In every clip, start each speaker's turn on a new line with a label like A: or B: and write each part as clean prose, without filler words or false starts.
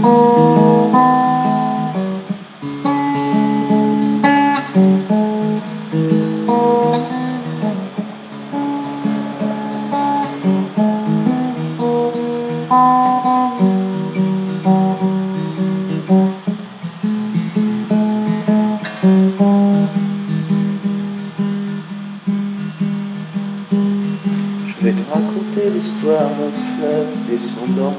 A: Je vais te raconter l'histoire d'un fleuve descendant.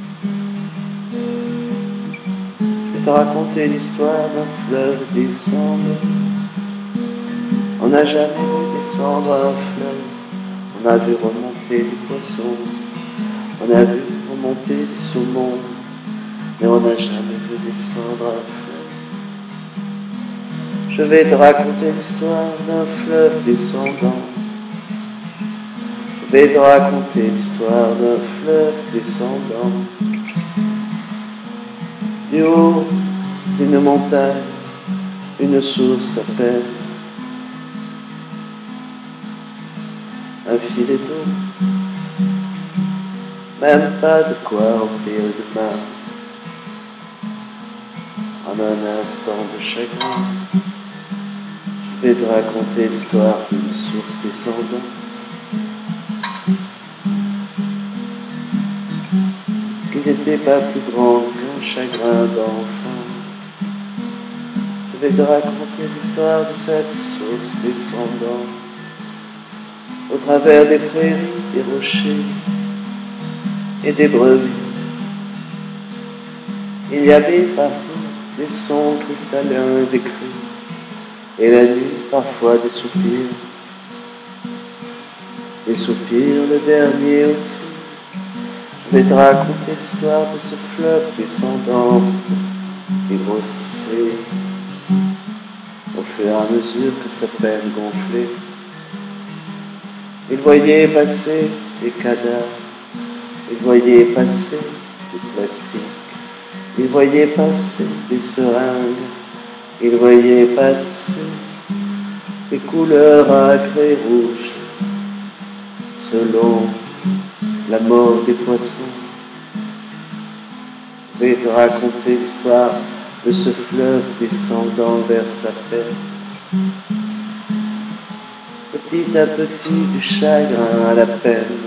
A: Je vais te raconter l'histoire d'un fleuve descendant. On n'a jamais vu descendre un fleuve. On a vu remonter des poissons. On a vu remonter des saumons. Mais on n'a jamais vu descendre un fleuve. Je vais te raconter l'histoire d'un fleuve descendant. Je vais te raconter l'histoire d'un fleuve descendant. Du haut d'une montagne, une source s'appelle. Un filet d'eau, même pas de quoi remplir une main. En un instant de chagrin, je vais te raconter l'histoire d'une source descendante. Qui n'était pas plus grand qu'un chagrin d'enfant. Je vais te raconter l'histoire de cette source descendante. Au travers des prairies, des rochers et des brebis, il y avait partout des sons cristallins et des cris, et la nuit parfois des soupirs, le dernier aussi. Je vais te raconter l'histoire de ce fleuve descendant qui grossissait au fur et à mesure que sa peine gonflait. Il voyait passer des cadavres, il voyait passer du plastique, il voyait passer des seringues, il voyait passer des couleurs âcres et rouges, selon la mort des poissons. Je vais te raconter l'histoire de ce fleuve descendant vers sa perte. Petit à petit, du chagrin à la peine.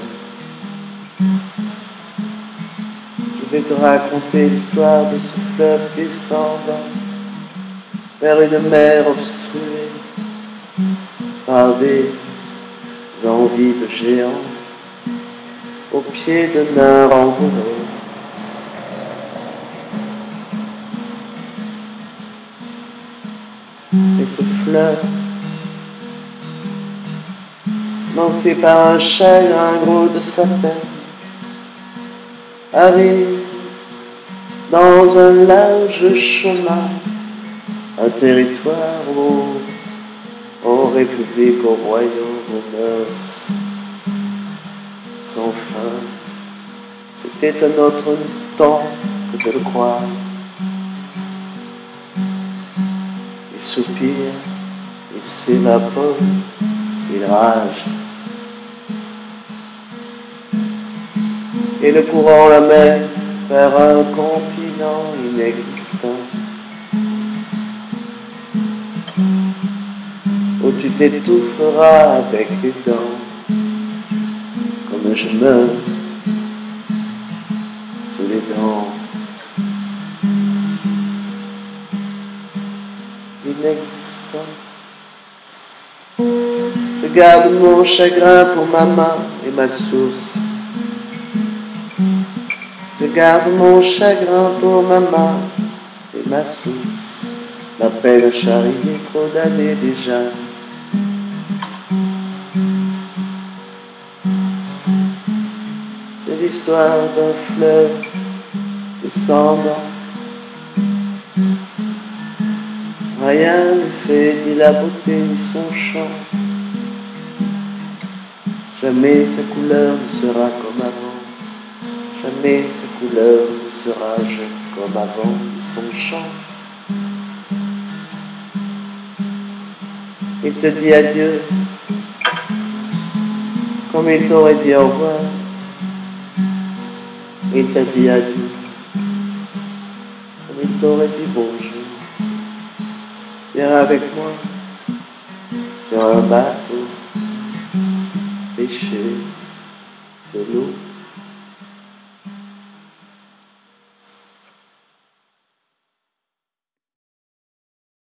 A: Je vais te raconter l'histoire de ce fleuve descendant vers une mer obstruée par des envies de géants au pied de nains rembourrés. Et ce fleuve, lancé par un chagrin gros de sa peine, arrive dans un large chemin, un territoire aux républiques, aux royaumes, aux mœurs sans fin. C'était un autre temps que de le croire. Il soupire, il s'évapore, il rage. Et le courant l'amène vers un continent inexistant, où tu t'étoufferas avec tes dents, comme je meurs sous les dents inexistant. Je garde mon chagrin pour ma main et ma source. Je garde mon chagrin pour ma main et ma source. Ma peine charriée trop d'années déjà. C'est l'histoire d'un fleuve descendant. Rien ne fait ni la beauté ni son chant. Jamais sa couleur ne sera comme avant. Jamais sa couleur ne sera jeune comme avant, ni son chant. Il te dit adieu, comme il t'aurait dit au revoir. Il t'a dit adieu, t'aurait dit bonjour. Viens avec moi sur un bateau, pêcher de l'eau.